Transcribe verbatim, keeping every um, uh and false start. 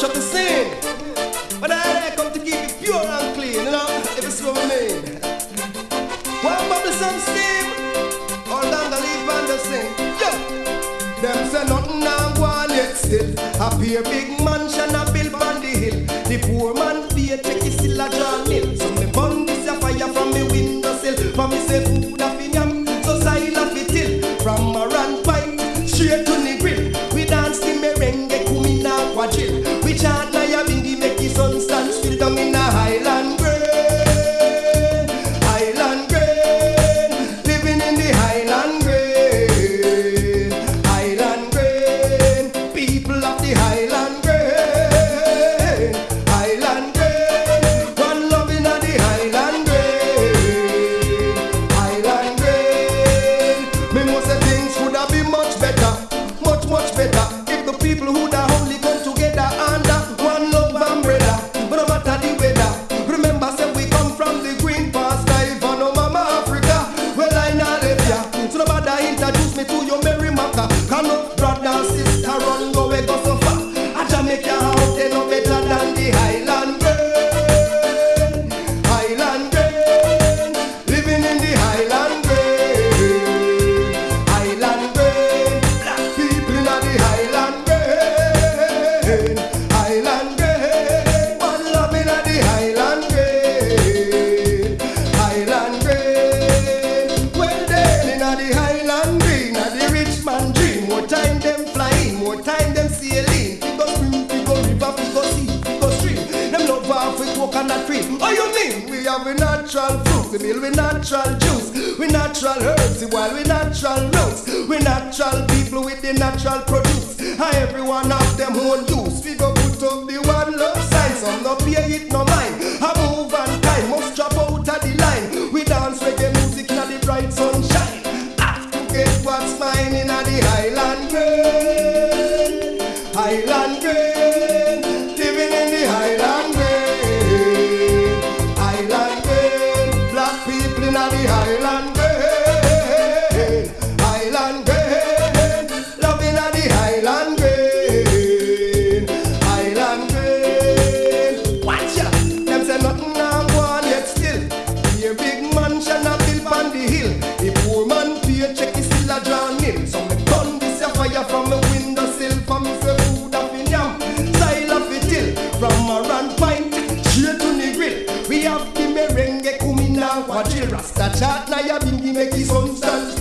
up the scene. But I come to keep it pure and clean, you know, if it's what I mean. One bubble some steam, all down the leaf and the sing. Yo, them say nothing now go on yet still. A pure big mansion a built on the hill. The poor man be a check is still a draw nil. So me burn this a fire from me windowsill. For me say food a fi yam, so style a fi till. From a run pipe straight to the grill. We dance the merengue, kumina quadrille. We chant na ya bingi make the sun stand still down in a highland grain. Highland grain, living in the highland grain. Highland grain, people of the highland grain. Highland grain, one loving of the highland grain. Highland grain, me must say things could have been much better, much much better. If the people who da only come together under one love umbrella, but no matter the weather. Remember, say we come from the green pastime for no mama Africa. Well, I not live ya, so nobody introduce me to your Mary Maka. Can no brother sister run go we go so far. A Jamaica out they no better than the Highland grain. Highland grain, living in the Highland grain. Highland grain, black people in the Highland grain. Highland grain, one love in the Highland grain. Highland grain, well then in the Highland green, and the rich man dream. More time them flying, more time them sailing. We go spring, we go river, we go sea, we go stream. Them love half with coconut cream. Oh you mean we have a natural fruit, we build with natural juice, we natural herbs, while we natural roots, we natural people with the natural produce. And everyone have them own use. We go put up the one love sign, some no pay it no mind. A move and time must drop out of the line. We dance reggae music in the bright sunshine. Have to get what's mine in the Highland grain. Highland grain, living in the Highland grain. Highland grain, black people in the Highland grain. Highland grain, loving in the Highland grain. Highland grain, watch ya. Them say nothing now go on yet still. Be a big mansion a built on the hill. The poor man pay check is still a draw nil. So me turn this a fire from the windowsill. For me say food a fi yam, style a fi till. From a run pint straight to the grill. We have the merengue kumina quadrille. Rasta chat na ya bingi make the sun stand